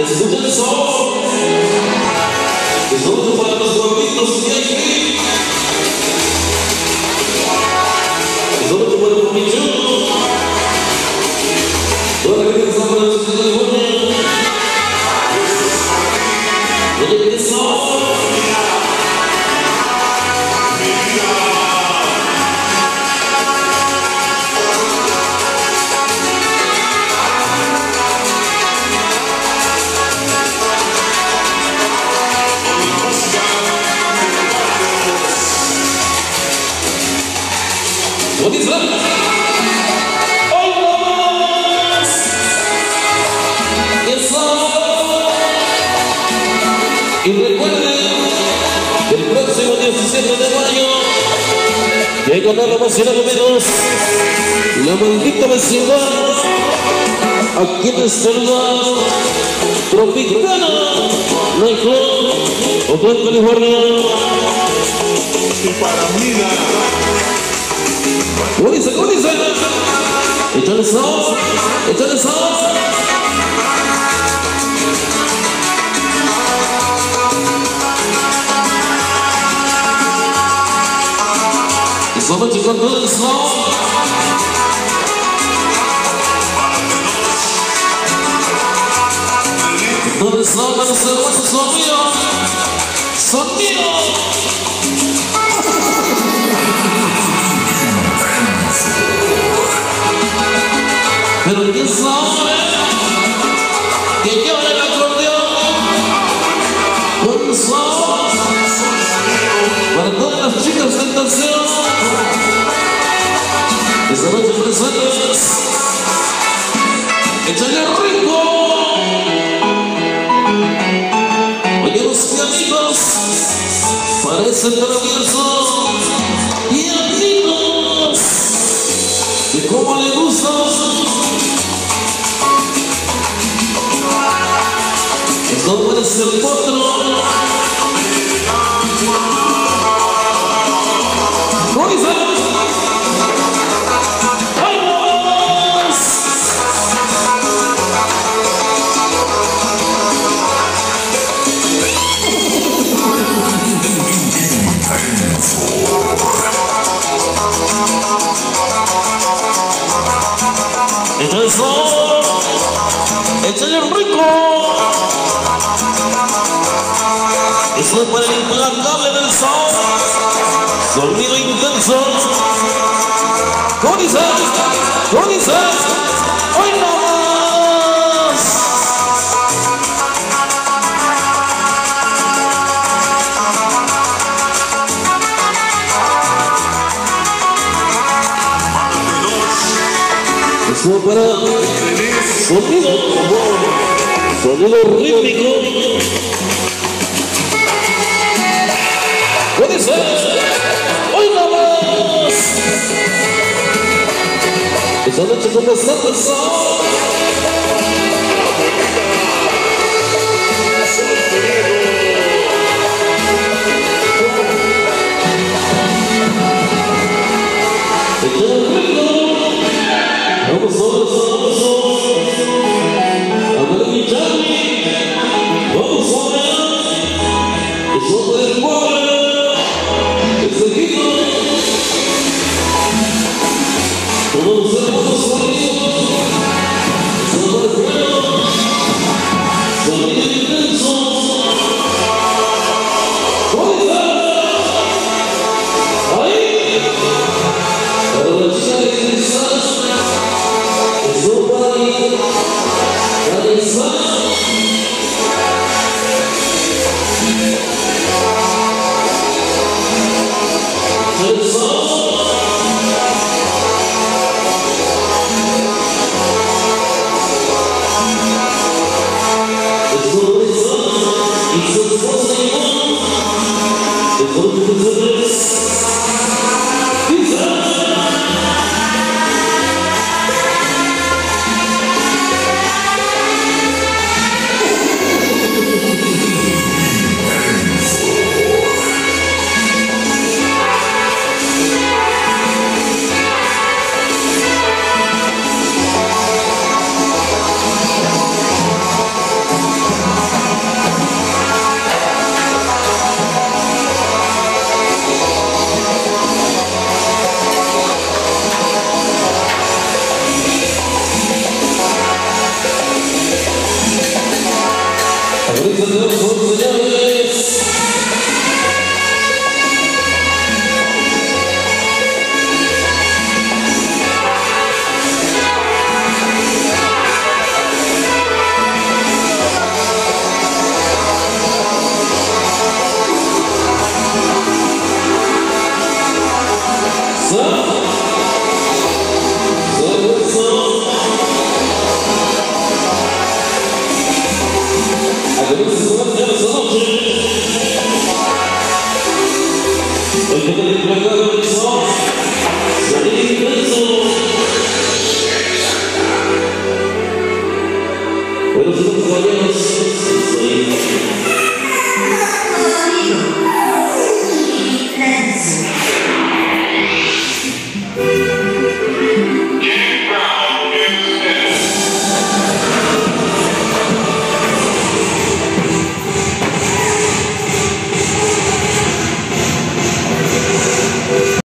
Escucha el sol. Es otro para los gorditos que hay aquí. Es otro para los pichudos. Toda la gente está para los que se le ponen. Oye, ¿qué sol? Hoy no más. Y recuerden que el próximo 17 de mayo llega nada más y nada menos la maldita vecindad aquí en este lugar Tropicana Nightclub, Oakland, California. Y para mí ¿Cómo dice? ¿Cómo dice? Échale sol, échale sol. Esta noche con todo el sol. Todo el sol, los hermosos son míos. Son míos. Pero quién sabe que llora el acordeón con sol para todas las chicas de tentación. Esta noche presentes, échale rico. Oye, los amigos parecen traviesos y amigos que como le gusta. No puede ser potro. ¿Cómo dice? ¡Vamos! Échale sol, échale rico. Eso es para el implacable del sol. Sonido intenso. ¿Cómo dice? ¿Cómo dice? ¡Hoy no más! Eso para sonido rítmico. Puede ser, hoy no más. Esa noche con bastante sol. Vamos solos, vamos solos. A ver mi Charlie. Vamos solos. Eso del pueblo. Todos los hermosos sonidos, solo el fuego, sonido intenso. ¿Cómo está? Ahí, para la chica de cristal, eso para ahí, para el sal. El sol. Buenos compañeros, soy